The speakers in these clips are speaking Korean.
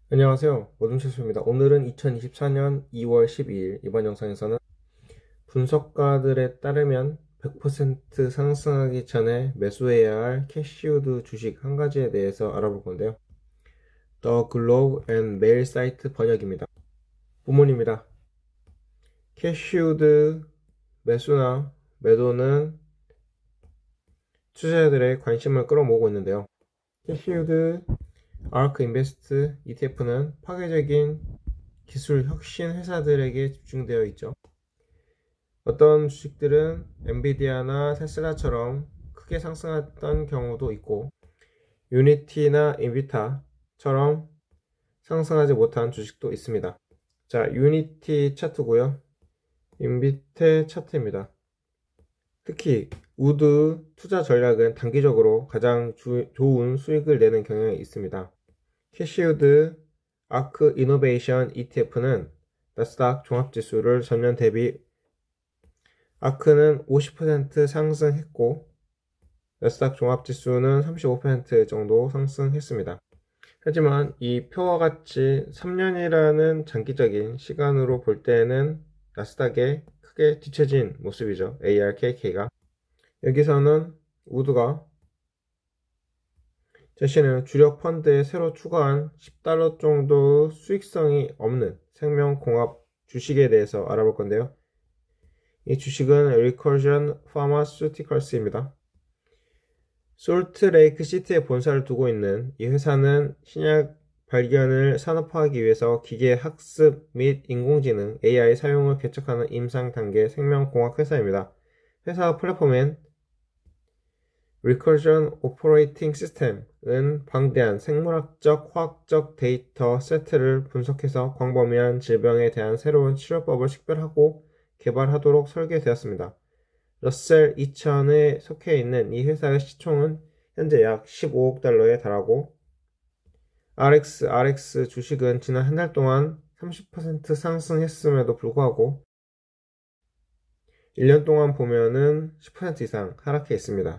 안녕하세요. 모둠체수입니다. 오늘은 2024년 2월 12일 이번 영상에서는 분석가들에 따르면 100% 상승하기 전에 매수해야 할 캐시우드 주식 한 가지에 대해서 알아볼 건데요. The Globe and Mail 사이트 번역입니다. 부문입니다. 캐시우드 매수나 매도는 투자자들의 관심을 끌어모으고 있는데요. 캐시우드 ARK 인베스트 ETF는 파괴적인 기술 혁신 회사들에게 집중되어 있죠. 어떤 주식들은 엔비디아나 테슬라처럼 크게 상승했던 경우도 있고, 유니티나 인비타처럼 상승하지 못한 주식도 있습니다. 자, 유니티 차트고요. 인비테 차트입니다. 특히 우드 투자 전략은 단기적으로 가장 좋은 수익을 내는 경향이 있습니다. 캐시우드 아크 이노베이션 ETF는 나스닥 종합지수를 전년 대비 아크는 50% 상승했고 나스닥 종합지수는 35% 정도 상승했습니다. 하지만 이 표와 같이 3년이라는 장기적인 시간으로 볼 때는 나스닥에 크게 뒤처진 모습이죠. ARKK가. 여기서는 우드가 자신의 주력 펀드에 새로 추가한 $10 정도 수익성이 없는 생명공학 주식에 대해서 알아볼 건데요. 이 주식은 Recursion Pharmaceuticals입니다. 솔트레이크 시티에 본사를 두고 있는 이 회사는 신약 발견을 산업화하기 위해서 기계 학습 및 인공지능 AI 사용을 개척하는 임상 단계 생명공학 회사입니다. 회사 플랫폼엔 Recursion Operating System은 방대한 생물학적, 화학적 데이터 세트를 분석해서 광범위한 질병에 대한 새로운 치료법을 식별하고 개발하도록 설계되었습니다. 러셀 2000에 속해 있는 이 회사의 시총은 현재 약 $15억 달러에 달하고 RXRX 주식은 지난 한 달 동안 30% 상승했음에도 불구하고 1년 동안 보면은 10% 이상 하락해 있습니다.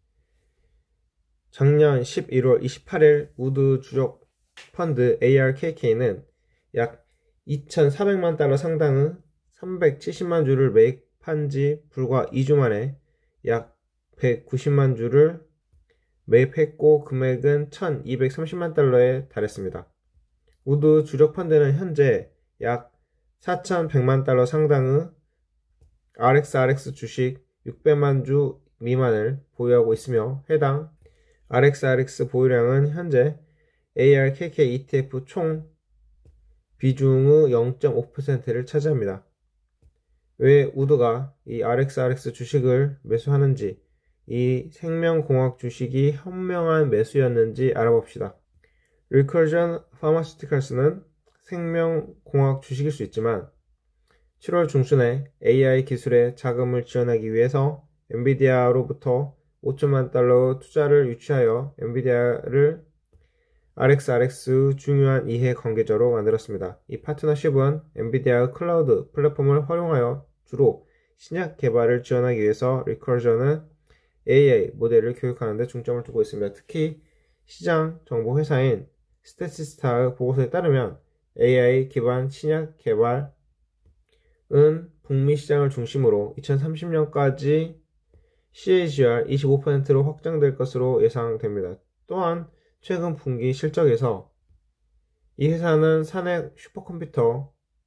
작년 11월 28일 우드 주력 펀드 ARKK는 약 2,400만 달러 상당의 370만 주를 매입한 지 불과 2주 만에 약 190만 주를 매입했고 금액은 1,230만 달러에 달했습니다. 우드 주력 펀드는 현재 약 4,100만 달러 상당의 RXRX 주식 600만 주 미만을 보유하고 있으며 해당 RXRX 보유량은 현재 ARKK ETF 총 비중의 0.5%를 차지합니다. 왜 우드가 이 RXRX 주식을 매수하는지, 이 생명공학 주식이 현명한 매수였는지 알아봅시다. Recursion Pharmaceuticals는 생명공학 주식일 수 있지만 7월 중순에 AI 기술에 자금을 지원하기 위해서 엔비디아로부터 5천만 달러 투자를 유치하여 엔비디아를 RXRX 중요한 이해관계자로 만들었습니다. 이 파트너십은 엔비디아 클라우드 플랫폼을 활용하여 주로 신약 개발을 지원하기 위해서 리커전은 AI 모델을 교육하는 데 중점을 두고 있습니다. 특히 시장 정보 회사인 스태티스타의 보고서에 따르면 AI 기반 신약 개발은 북미 시장을 중심으로 2030년까지 CAGR 25%로 확장될 것으로 예상됩니다. 또한 최근 분기 실적에서 이 회사는 산액 슈퍼컴퓨터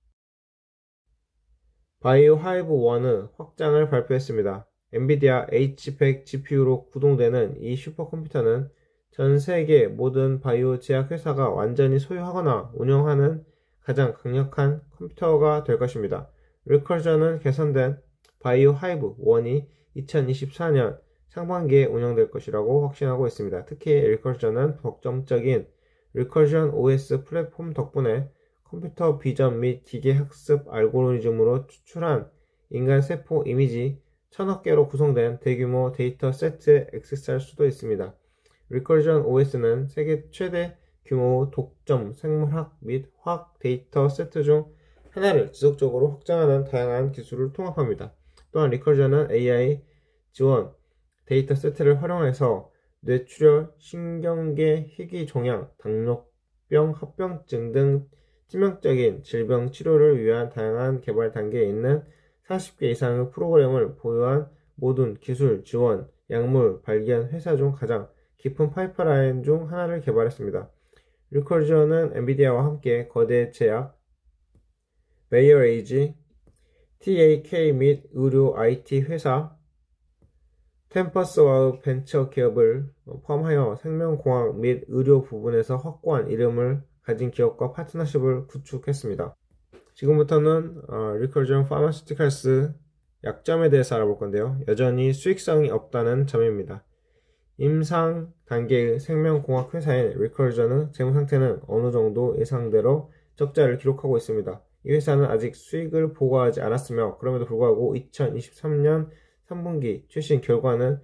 바이오 하이브 1의 확장을 발표했습니다. 엔비디아 H100 GPU로 구동되는 이 슈퍼컴퓨터는 전 세계 모든 바이오 제약 회사가 완전히 소유하거나 운영하는 가장 강력한 컴퓨터가 될 것입니다. 리커전은 개선된 바이오 하이브 1이 2024년 상반기에 운영될 것이라고 확신하고 있습니다. 특히 리커전은 독점적인 리커전 OS 플랫폼 덕분에 컴퓨터 비전 및 기계 학습 알고리즘으로 추출한 인간 세포 이미지 1000억 개로 구성된 대규모 데이터 세트에 액세스할 수도 있습니다. 리커전 OS는 세계 최대 규모 독점 생물학 및 화학 데이터 세트 중 하나를 지속적으로 확장하는 다양한 기술을 통합합니다. 또한 리커전은 AI 지원 데이터 세트를 활용해서 뇌출혈, 신경계, 희귀종양, 당뇨 뇌병, 합병증 등 치명적인 질병 치료를 위한 다양한 개발 단계에 있는 40개 이상의 프로그램을 보유한 모든 기술, 지원, 약물, 발견 회사 중 가장 깊은 파이프라인 중 하나를 개발했습니다. 리커전은 엔비디아와 함께 거대 제약, 베이어 에이지, TAK 및 의료 IT 회사, 템퍼스와의 벤처 기업을 포함하여 생명공학 및 의료 부분에서 확고한 이름을 가진 기업과 파트너십을 구축했습니다. 지금부터는 리커전 파마시티컬스 약점에 대해서 알아볼 건데요. 여전히 수익성이 없다는 점입니다. 임상 단계의 생명공학 회사인 리커전의 재무 상태는 어느 정도 예상대로 적자를 기록하고 있습니다. 이 회사는 아직 수익을 보고하지 않았으며 그럼에도 불구하고 2023년 3분기 최신 결과는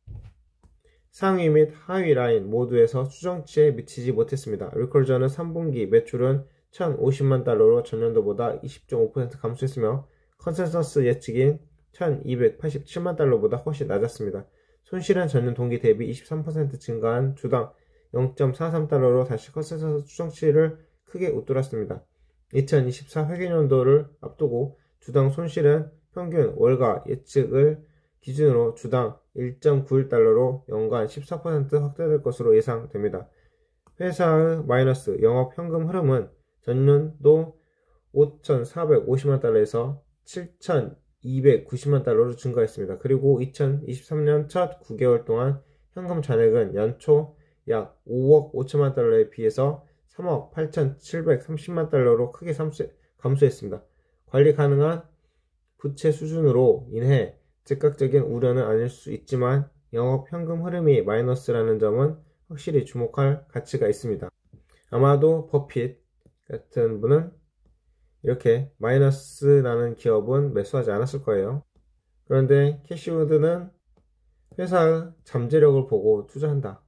상위 및 하위 라인 모두에서 추정치에 미치지 못했습니다. 리커전의 3분기 매출은 1,050만 달러로 전년도보다 20.5% 감소했으며 컨센서스 예측인 1,287만 달러보다 훨씬 낮았습니다. 손실은 전년 동기 대비 23% 증가한 주당 0.43달러로 다시 컨센서스 추정치를 크게 웃돌았습니다. 2024 회계연도를 앞두고 주당 손실은 평균 월가 예측을 기준으로 주당 1.91달러로 연간 14% 확대될 것으로 예상됩니다. 회사의 마이너스 영업 현금 흐름은 전년도 5,450만 달러에서 7,290만 달러로 증가했습니다. 그리고 2023년 첫 9개월 동안 현금 잔액은 연초 약 5억 5천만 달러에 비해서 3억 8,730만 달러로 크게 감소했습니다. 관리 가능한 부채 수준으로 인해 즉각적인 우려는 아닐 수 있지만 영업 현금 흐름이 마이너스라는 점은 확실히 주목할 가치가 있습니다. 아마도 버핏 같은 분은 이렇게 마이너스 나는 기업은 매수하지 않았을 거예요. 그런데 캐시우드는 회사의 잠재력을 보고 투자한다.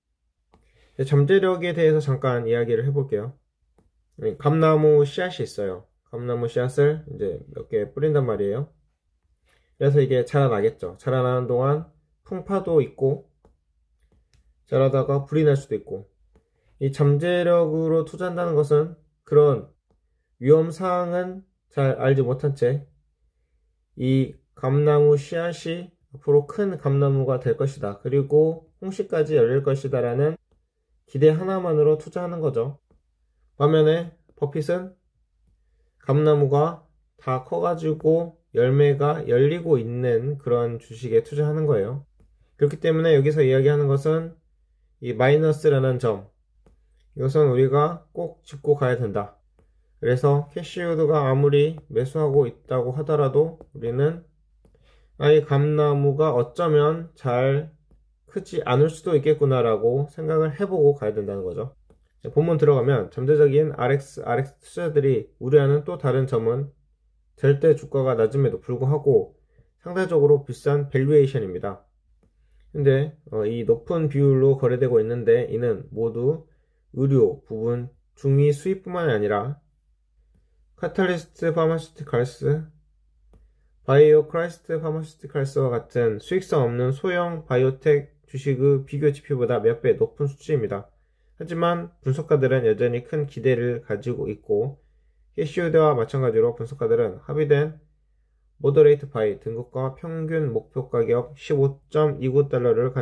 잠재력에 대해서 잠깐 이야기를 해볼게요. 감나무 씨앗이 있어요. 감나무 씨앗을 이제 몇 개 뿌린단 말이에요. 그래서 이게 자라나겠죠. 자라나는 동안 풍파도 있고 자라다가 불이 날 수도 있고, 이 잠재력으로 투자한다는 것은 그런 위험사항은 잘 알지 못한 채 이 감나무 씨앗이 앞으로 큰 감나무가 될 것이다, 그리고 홍시까지 열릴 것이다 라는 기대 하나만으로 투자하는 거죠. 반면에 버핏은 감나무가 다 커가지고 열매가 열리고 있는 그런 주식에 투자하는 거예요. 그렇기 때문에 여기서 이야기하는 것은 이 마이너스라는 점, 이것은 우리가 꼭 짚고 가야 된다. 그래서 캐시우드가 아무리 매수하고 있다고 하더라도 우리는 이 감나무가 어쩌면 잘 크지 않을 수도 있겠구나 라고 생각을 해보고 가야 된다는 거죠. 본문 들어가면 잠재적인 RX 투자들이 우려하는 또 다른 점은 절대 주가가 낮음에도 불구하고 상대적으로 비싼 밸류에이션입니다. 근데 이 높은 비율로 거래되고 있는데 이는 모두 의료 부분 중위 수입뿐만 아니라 카탈리스트 파마시티컬스, 바이오 크라이스트 파마시티컬스와 같은 수익성 없는 소형 바이오텍 주식의 비교 지표보다 몇 배 높은 수치입니다. 하지만 분석가들은 여전히 큰 기대를 가지고 있고, 캐시우드와 마찬가지로 분석가들은 합의된 모더레이트 바이 등급과 평균 목표 가격 15.29달러를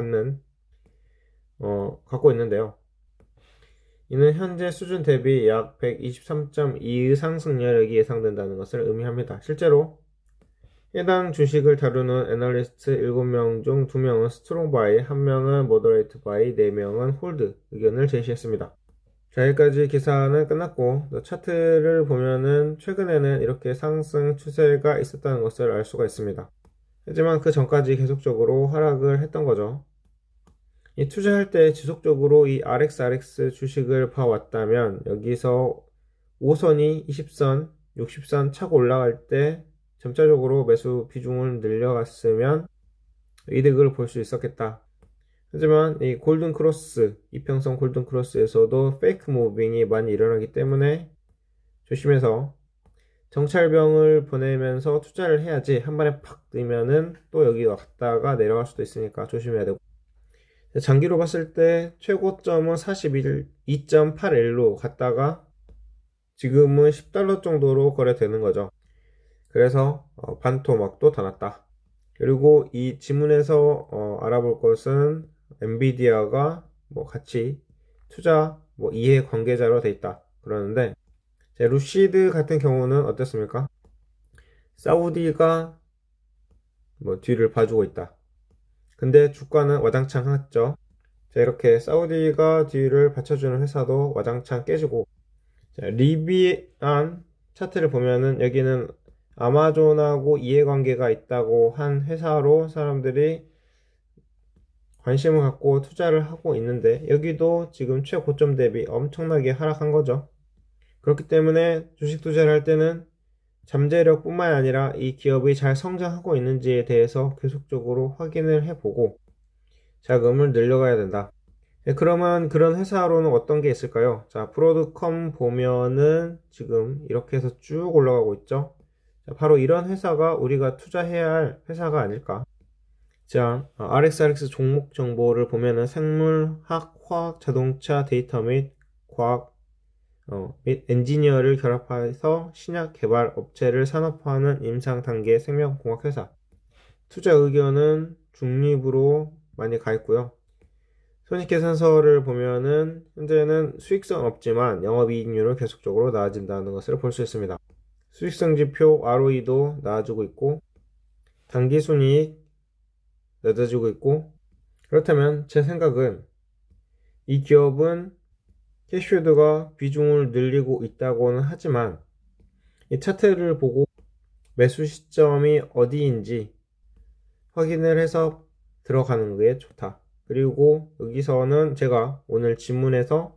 갖고 있는데요. 이는 현재 수준 대비 약 123.2의 상승 여력이 예상된다는 것을 의미합니다. 실제로 해당 주식을 다루는 애널리스트 7명 중 2명은 스트롱 바이, 1명은 모더레이트 바이, 4명은 홀드 의견을 제시했습니다. 자, 여기까지 기사는 끝났고, 차트를 보면은 최근에는 이렇게 상승 추세가 있었다는 것을 알 수가 있습니다. 하지만 그 전까지 계속적으로 하락을 했던 거죠. 이 투자할 때 지속적으로 이 RXRX 주식을 봐왔다면 여기서 5선이 20선, 60선 차고 올라갈 때 점차적으로 매수 비중을 늘려갔으면 이득을 볼 수 있었겠다. 하지만 이 골든 크로스, 이평선 골든 크로스에서도 페이크 무빙이 많이 일어나기 때문에 조심해서 정찰병을 보내면서 투자를 해야지, 한 번에 팍 뜨면은 또 여기 왔다가 내려갈 수도 있으니까 조심해야 되고, 장기로 봤을 때 최고점은 42.81로 갔다가 지금은 $10 정도로 거래되는 거죠. 그래서 반토막도 다 났다. 그리고 이 지문에서 알아볼 것은 엔비디아가 뭐 같이 투자 이해 관계자로 돼 있다 그러는데, 루시드 같은 경우는 어땠습니까? 사우디가 뒤를 봐주고 있다. 근데 주가는 와장창 했죠. 자, 이렇게 사우디가 뒤를 받쳐주는 회사도 와장창 깨지고, 자, 리비안 차트를 보면은 여기는 아마존하고 이해관계가 있다고 한 회사로 사람들이 관심을 갖고 투자를 하고 있는데, 여기도 지금 최고점 대비 엄청나게 하락한 거죠. 그렇기 때문에 주식 투자를 할 때는 잠재력 뿐만 아니라 이 기업이 잘 성장하고 있는지에 대해서 계속적으로 확인을 해보고 자금을 늘려가야 된다. 그러면 그런 회사로는 어떤 게 있을까요? 자, 브로드컴 보면은 지금 이렇게 해서 쭉 올라가고 있죠. 자, 바로 이런 회사가 우리가 투자해야 할 회사가 아닐까. 자, RXRX 종목 정보를 보면은 생물학, 화학, 자동차, 데이터 및 과학 및 엔지니어를 결합해서 신약 개발 업체를 산업화하는 임상 단계 생명공학 회사. 투자 의견은 중립으로 많이 가 있고요. 손익계산서를 보면은 현재는 수익성 없지만 영업이익률은 계속적으로 나아진다는 것을 볼 수 있습니다. 수익성 지표 ROE도 나아지고 있고 당기순이익 낮아지고 있고, 그렇다면 제 생각은 이 기업은 캐시우드가 비중을 늘리고 있다고는 하지만 이 차트를 보고 매수 시점이 어디인지 확인을 해서 들어가는 게 좋다. 그리고 여기서는 제가 오늘 지문에서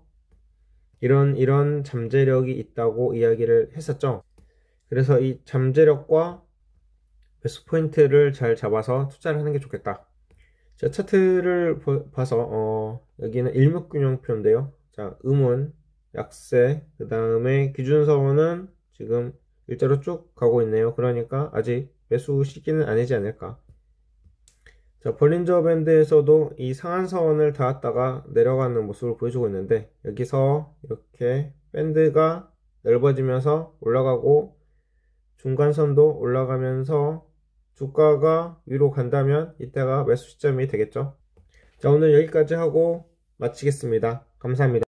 이런 잠재력이 있다고 이야기를 했었죠. 그래서 이 잠재력과 매수 포인트를 잘 잡아서 투자를 하는 게 좋겠다. 자, 차트를 봐서 여기는 일목균형표인데요. 자, 음운, 약세, 그 다음에 기준선은 지금 일자로 쭉 가고 있네요. 그러니까 아직 매수 시기는 아니지 않을까. 자, 볼린저 밴드에서도 이 상한선을 닿았다가 내려가는 모습을 보여주고 있는데, 여기서 이렇게 밴드가 넓어지면서 올라가고 중간선도 올라가면서 주가가 위로 간다면 이때가 매수 시점이 되겠죠. 자, 오늘 여기까지 하고 마치겠습니다. 감사합니다.